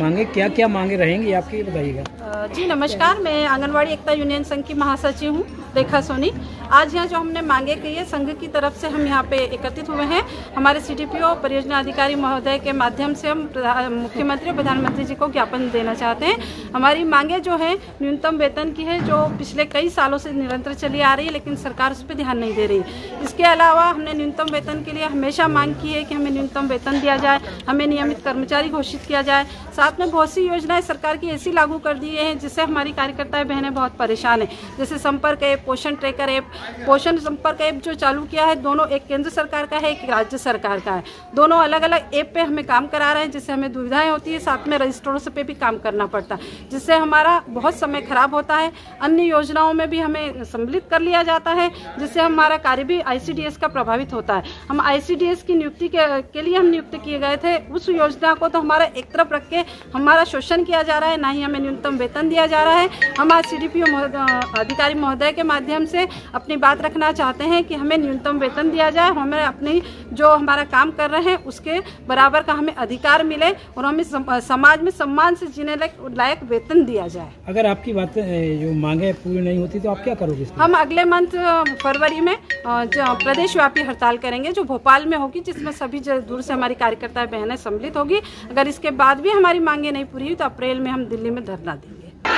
मांगे, क्या क्या मांगे रहेंगी आपकी, ये बताइएगा। जी नमस्कार, मैं आंगनवाड़ी एकता यूनियन संघ की महासचिव हूँ रेखा सोनी। आज यहाँ जो हमने मांगे की है संघ की तरफ से हम यहाँ पे एकत्रित हुए हैं। हमारे CDPO परियोजना अधिकारी महोदय के माध्यम से हम मुख्यमंत्री और प्रधानमंत्री जी को ज्ञापन देना चाहते हैं। हमारी मांगे जो है न्यूनतम वेतन की है, जो पिछले कई सालों से निरंतर चली आ रही है, लेकिन सरकार उस पर ध्यान नहीं दे रही। इसके अलावा हमने न्यूनतम वेतन के लिए हमेशा मांग की है कि हमें न्यूनतम वेतन दिया जाए, हमें नियमित कर्मचारी घोषित किया जाए। साथ में बहुत सी योजनाएं सरकार की ऐसी लागू कर दी हैं जिससे हमारी कार्यकर्ताएं बहनें बहुत परेशान हैं। जैसे संपर्क ऐप, पोषण ट्रैकर ऐप, पोषण संपर्क ऐप जो चालू किया है, दोनों एक केंद्र सरकार का है, एक राज्य सरकार का है। दोनों अलग अलग ऐप पे हमें काम करा रहे हैं, जिससे हमें दुविधाएं होती है। साथ में रजिस्टरों से पे भी काम करना पड़ता है, जिससे हमारा बहुत समय खराब होता है। अन्य योजनाओं में भी हमें सम्मिलित कर लिया जाता है, जिससे हमारा कार्य भी ICDS का प्रभावित होता है। हम ICDS की नियुक्ति के लिए हम नियुक्त किए गए थे, उस योजना को तो हमारा एक तरफ रख के हमारा शोषण किया जा रहा है, ना ही हमें न्यूनतम वेतन दिया जा रहा है। हम आज CDPO अधिकारी महोदय के माध्यम से अपनी बात रखना चाहते हैं कि हमें न्यूनतम वेतन दिया जाए, हमें अपनी जो हमारा काम कर रहे हैं उसके बराबर का हमें अधिकार मिले और हमें समाज में सम्मान से जीने लायक वेतन दिया जाए। अगर आपकी बातें जो मांगे पूरी नहीं होती तो आप क्या करोगे? हम अगले मंथ फरवरी में प्रदेश व्यापी हड़ताल करेंगे, जो भोपाल में होगी, जिसमें सभी दूर से हमारी कार्यकर्ता बहनें सम्मिलित होगी। अगर इसके बाद भी हमारी मांगे नहीं पूरी हुई तो अप्रैल में हम दिल्ली में धरना देंगे।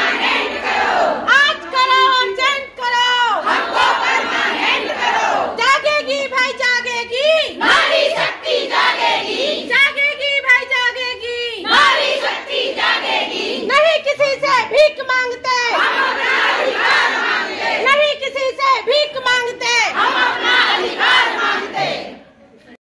आज करो, अर्जेंट करो, हमको परमानेंट करो। जागेगी भाई जागेगी, नारी शक्ति जागेगी, जागेगी भाई जागेगी, नारी शक्ति जागेगी। नहीं किसी से भीख मांगते, हम अपना अधिकार मांगते। नहीं किसी से भीख मांगते, हम अपना अधिकार